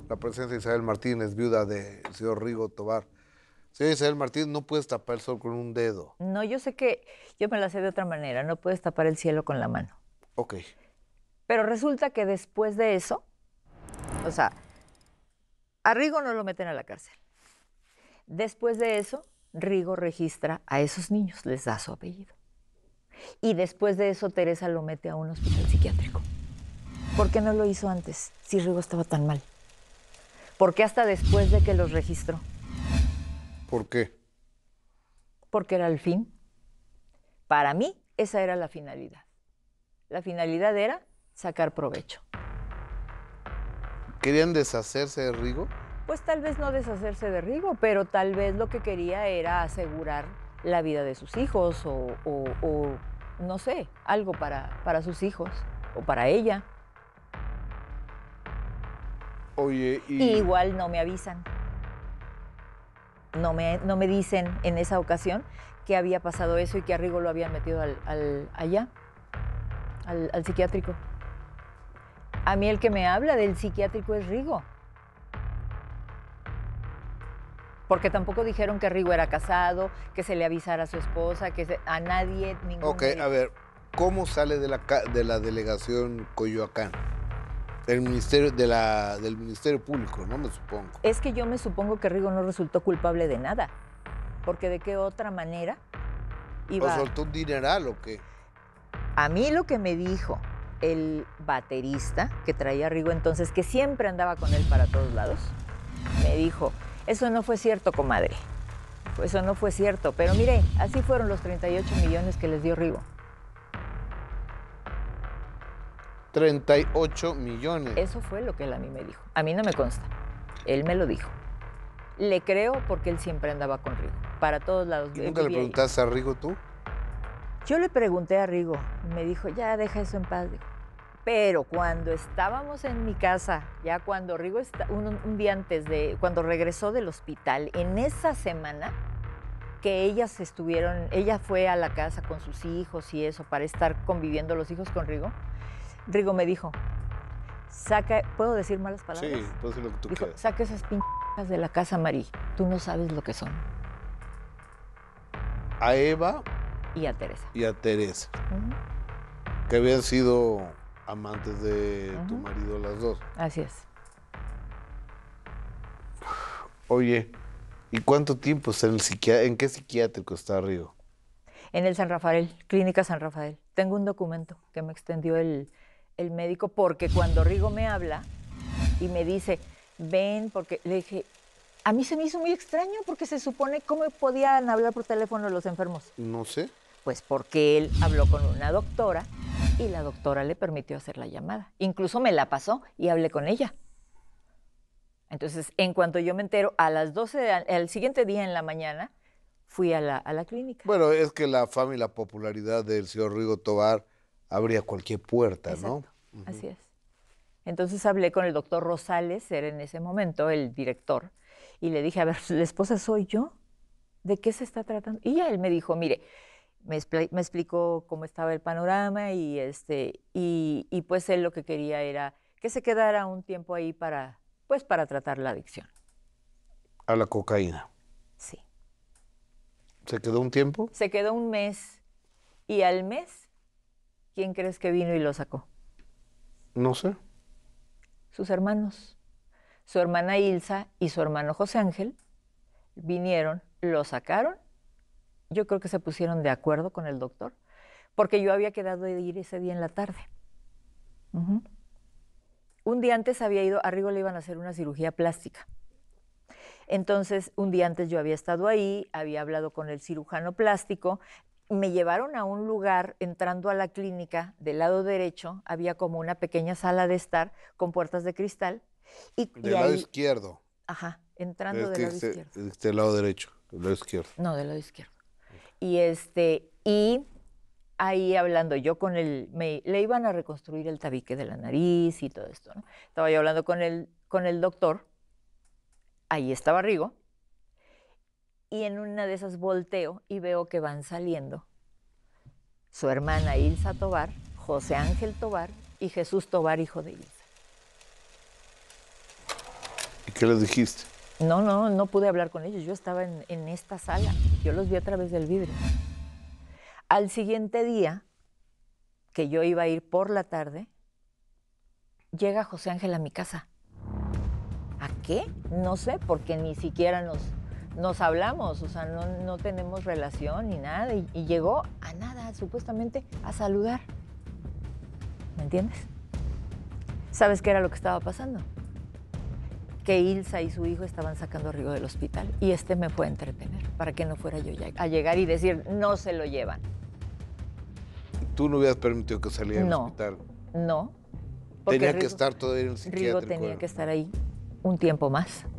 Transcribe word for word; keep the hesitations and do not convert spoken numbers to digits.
la presencia de Isabel Martínez, viuda del señor Rigo Tobar. Señora Isabel Martínez, no puedes tapar el sol con un dedo. No, yo sé que yo me la sé de otra manera, no puedes tapar el cielo con la mano. Ok. Pero resulta que después de eso, o sea, a Rigo no lo meten a la cárcel. Después de eso, Rigo registra a esos niños, les da su apellido. Y después de eso, Teresa lo mete a un hospital psiquiátrico. ¿Por qué no lo hizo antes, si Rigo estaba tan mal? ¿Por qué hasta después de que los registró? ¿Por qué? Porque era el fin. Para mí, esa era la finalidad. La finalidad era sacar provecho. ¿Querían deshacerse de Rigo? Pues tal vez no deshacerse de Rigo, pero tal vez lo que quería era asegurar la vida de sus hijos o, o, o no sé, algo para, para sus hijos o para ella. Oye, y... Y igual no me avisan. No me, no me dicen en esa ocasión que había pasado eso y que a Rigo lo habían metido al, al, allá, al, al psiquiátrico. A mí el que me habla del psiquiátrico es Rigo. Porque tampoco dijeron que Rigo era casado, que se le avisara a su esposa, que se, a nadie, ningún Ok, médico. a ver, ¿cómo sale de la, de la delegación Coyoacán? El ministerio, de la, del Ministerio Público, ¿no? Me supongo. Es que yo me supongo que Rigo no resultó culpable de nada. Porque de qué otra manera iba... ¿O soltó un dineral o qué? A mí lo que me dijo el baterista que traía a Rigo entonces, que siempre andaba con él para todos lados, me dijo... Eso no fue cierto, comadre. Eso no fue cierto. Pero mire, así fueron los treinta y ocho millones que les dio Rigo. treinta y ocho millones. Eso fue lo que él a mí me dijo. A mí no me consta. Él me lo dijo. Le creo porque él siempre andaba con Rigo. Para todos lados. ¿Y nunca le preguntaste a Rigo tú? Yo le pregunté a Rigo. Y me dijo, ya, deja eso en paz. Pero cuando estábamos en mi casa, ya cuando Rigo, está, un, un día antes de, cuando regresó del hospital, en esa semana que ellas estuvieron, ella fue a la casa con sus hijos y eso, para estar conviviendo los hijos con Rigo, Rigo me dijo, saca, ¿puedo decir malas palabras? Sí, puedo decir lo que tú dijo, quieras. saca esas pinches de la casa, Mari, tú no sabes lo que son. A Eva. Y a Teresa. Y a Teresa. Uh-huh. Que habían sido... amantes de uh-huh. tu marido, las dos. Así es. Oye, ¿y cuánto tiempo está en el psiquiátrico? ¿En qué psiquiátrico está Rigo? En el San Rafael, Clínica San Rafael. Tengo un documento que me extendió el, el médico porque cuando Rigo me habla y me dice, ven, porque le dije, a mí se me hizo muy extraño porque se supone cómo podían hablar por teléfono los enfermos. No sé. Pues porque él habló con una doctora y la doctora le permitió hacer la llamada. Incluso me la pasó y hablé con ella. Entonces, en cuanto yo me entero, a las doce, al siguiente día en la mañana, fui a la, a la clínica. Bueno, es que la fama y la popularidad del señor Rigo Tobar abría cualquier puerta, Exacto. ¿no? Uh-huh. Así es. Entonces hablé con el doctor Rosales, era en ese momento el director, y le dije, a ver, ¿la esposa soy yo? ¿De qué se está tratando? Y ya él me dijo, mire, Me, expl me explicó cómo estaba el panorama y, este, y, y pues él lo que quería era que se quedara un tiempo ahí para, pues para tratar la adicción. A la cocaína. Sí. ¿Se quedó un tiempo? Se quedó un mes y al mes, ¿quién crees que vino y lo sacó? No sé. Sus hermanos. Su hermana Ilsa y su hermano José Ángel vinieron, lo sacaron. Yo creo que se pusieron de acuerdo con el doctor, porque yo había quedado de ir ese día en la tarde. Uh-huh. Un día antes había ido, a Rigo le iban a hacer una cirugía plástica. Entonces, un día antes yo había estado ahí, había hablado con el cirujano plástico, me llevaron a un lugar, entrando a la clínica, del lado derecho, había como una pequeña sala de estar con puertas de cristal. Y, del y lado ahí, izquierdo. Ajá, entrando es del lado este, izquierdo. Del lado derecho, del lado izquierdo. No, del lado izquierdo. Y, este, y ahí hablando yo con el, me, le iban a reconstruir el tabique de la nariz y todo esto, ¿no? Estaba yo hablando con el, con el doctor, ahí estaba Rigo, y en una de esas volteo y veo que van saliendo su hermana Ilsa Tobar, José Ángel Tobar y Jesús Tobar, hijo de Ilsa. qué les dijiste? No, no, no pude hablar con ellos. Yo estaba en, en esta sala. Yo los vi a través del vidrio. Al siguiente día, que yo iba a ir por la tarde, llega José Ángel a mi casa. ¿A qué? No sé, porque ni siquiera nos, nos hablamos, o sea, no, no tenemos relación ni nada. Y, y llegó a nada, supuestamente, a saludar. ¿Me entiendes? ¿Sabes qué era lo que estaba pasando? Que Ilsa y su hijo estaban sacando a Rigo del hospital y este me fue a entretener para que no fuera yo a llegar y decir, no se lo llevan. ¿Tú no hubieras permitido que saliera del No, hospital? no. Tenía Rigo, que estar todavía en el psiquiátrico. Rigo tenía que estar ahí un tiempo más.